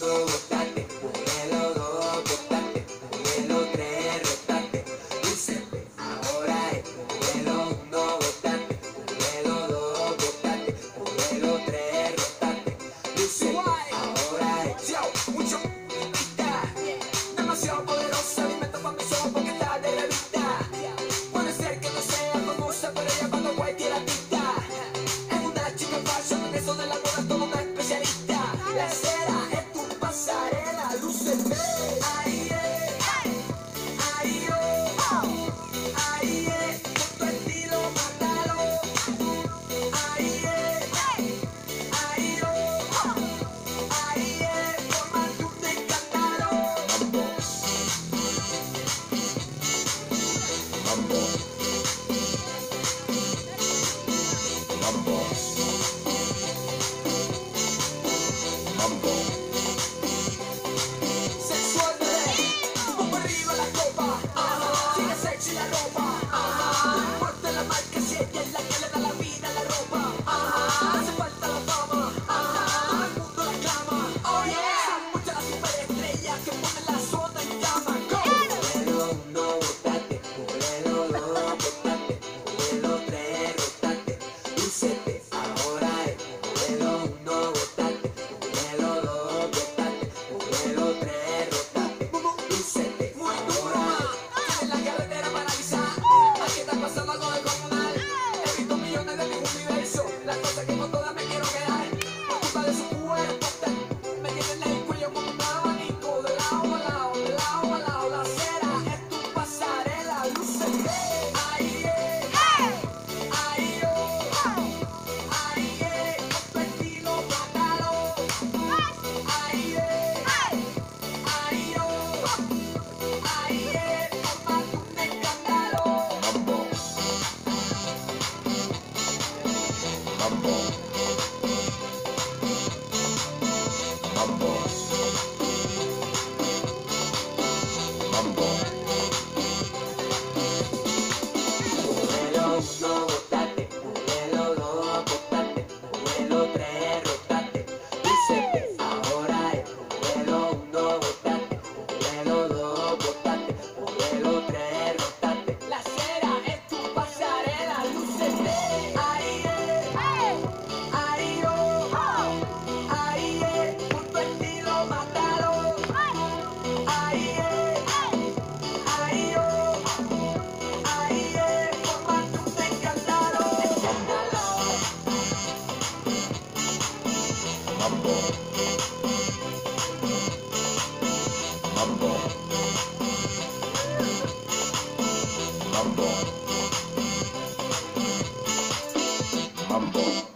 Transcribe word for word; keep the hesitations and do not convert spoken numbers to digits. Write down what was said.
uno, botate, modelo dos, botate, modelo tres, rotate, lúcete, ahora es modelo uno, botate, modelo dos, botate, modelo tres, rotate, lúcete, ahora es. Yo, mucho pista, demasiado poderosa, alimento para mis ojos porque está de revista. Puede ser que no sea famosa, pero ella cuando cualquier artista. Es una chica fashion, en eso de la moda toda una especialista. La cera es tu pasarela, lúcete. Ahí es, ahí oh, ahí es, con tu estilo mátalo. Ahí es, ahí oh, ahí es, formando un escándalo. Mambo, mambo, mambo, Sensual bebé, como arriba la copa, sigue sexy la ropa, no importa la marca si ella es la que le da la vida a la ropa, no hace falta la fama, todo el mundo la clama, oh yeah, son muchas las superestrellas que ponen la zona en llama, go. Modelo uno, botate, modelo dos, botate, modelo tres, rotate, lúcete, ahora es modelo uno, botate, modelo dos, botate, modelo tres, rotate, lúcete, muy dura, en la carretera paralizada, aquí está pasando algo descomunal, he visto millones de mis universos, las cosas que con todas me quiero quedar, por culpa de su cuerpo, me tienen el cuello como un abanico, de lado a lado, de lado a lado, la cera es tu pasarela, lúcete, ahí es, ahí oh, ahí es, con tu estilo mátalo, ahí es, ahí oh, ahí es, formando un escándalo. mambo, mambo, mambo, mambo, Modelo uno, botate, modelo dos, botate, modelo tres, rotate, lúcete, ahora es modelo uno, botate, modelo dos, botate, modelo tres, rotate, la cera es tu pasarela, lúcete, ahí es, ahí oh, ahí es, con tu estilo mátalo, ahí es, ahí oh, ahí es, formando un escándalo, escándalo. mambo, mambo, mambo, mambo.